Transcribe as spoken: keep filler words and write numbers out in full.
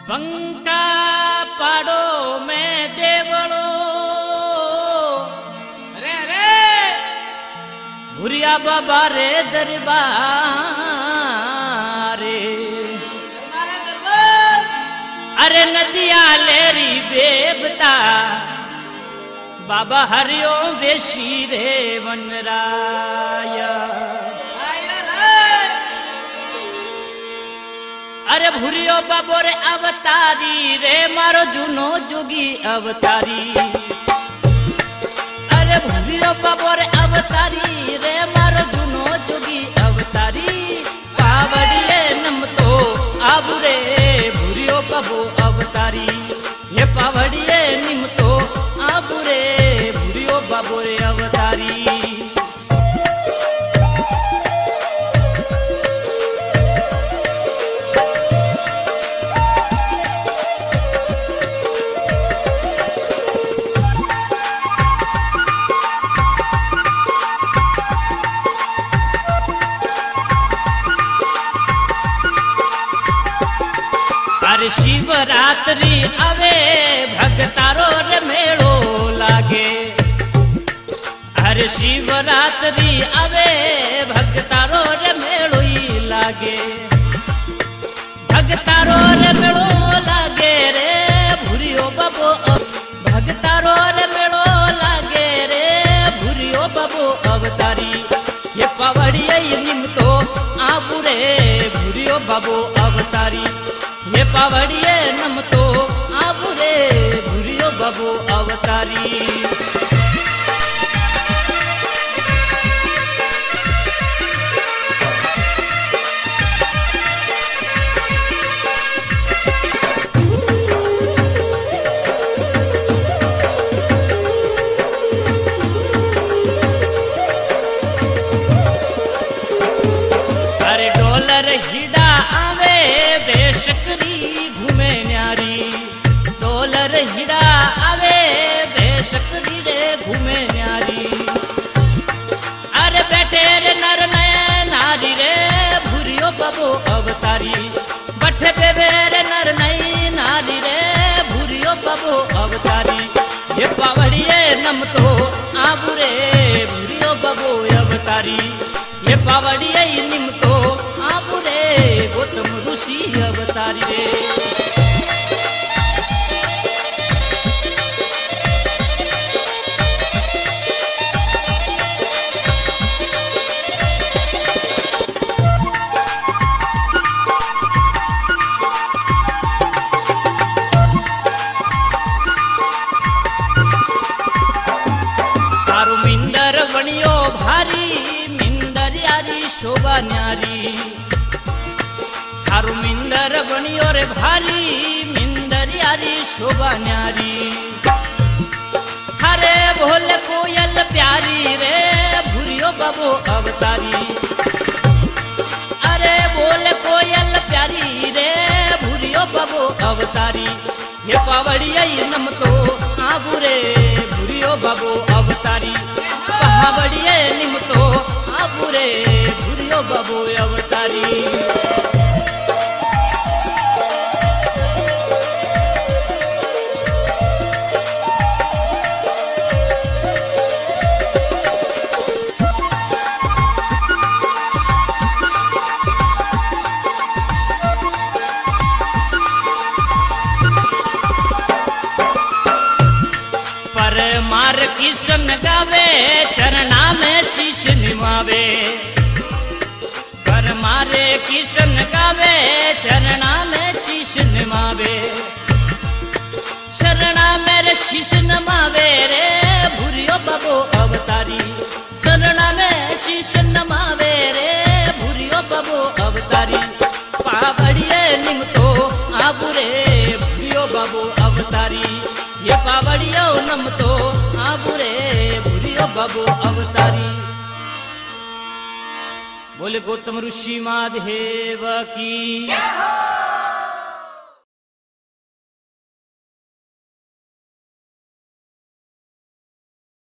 बंका पाड़ो में देवड़ो अरे अरे भुरिया बाबा रे दरबार दरबार है दरबार। अरे नदिया लेरी बेबता बाबा हरिओ वेशी रे वनराया। अरे भूरियो बाबो रे अवतारी रे मारो जूनो जोगी अवतारी। अरे भूरियो बाबो रे अवतारी रे मारो जूनो जोगी अवतारी। पावड़िए नम तो आबू रे भूरियो बाबो अवतारी। ये पावड़िए निम तो आबू रे भूरियो बाबो रे अवतारी। शिवरात्रि आवे भगतारो रे मेड़ो लागे। हर शिवरात्रि आवे भगतारो रे मेड़ो ही लागे। भगतारो रे मेड़ो लागे रे भूरियो बाबो भगतारो रे मेड़ो लागे रे भूरियो बाबो अवतारी। ये पावड़िया निम तो आबू रे भूरियो बाबो अवतारी। ये पावड़िए नम तो आबू रे भूरियो बाबो अवतारी। अरे डॉलर हिड़ा आवे बेशकरी घूमे न्यारी। डॉलर हीरा आवे बेशकरी रे घूमे न्यारी। अरे बैठे रे नर नय नारी रे भूरियो बाबो अवतारी। बैठे बेबे रे नर नई नारी रे भूरियो बाबो अवतारी। ये पावड़िए नम तो आबू रे भूरियो बाबो अवतारी। ये पावड़िए निम तो आबू रे गौतम ऋषि अवतारी रे। तारू मिंदर बनियो भारी मिंदर यारी शोभा न्यारी। थारू मिंदर बनियो रे भारी मिंदर यारी शोभा न्यारी। हरे भोले कोयल प्यारी रे भूरियो बाबो अवतारी। अरे बोले कोयल प्यारी रे भूरियो बाबो अवतारी। ये पावड़िया नम तो आबू रे भूरियो बाबो अवतारी। पावड़िए निम तो आबू रे भूरियो बाबो अवतारी। मार किशन गावे चरना में शीश निमावे। पर मारे किशन गावे चरना में शीश निमावे। शरणा मेरे शीश नमावे रे भूरियो बाबो अवतारी। शरणा में शीश नमावे रे भूरियो बाबो अवतारी। पावड़िए निम तो आबू रे भूरियो बाबो अवतारी। ये पावड़ियो नम तो आबू रे भूरियो बाबो अवतारी। बोले गौतम ऋषि महादेव की।